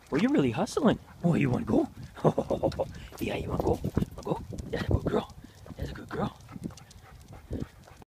Well, you're really hustling. Oh, you want to go? Yeah, you want to go?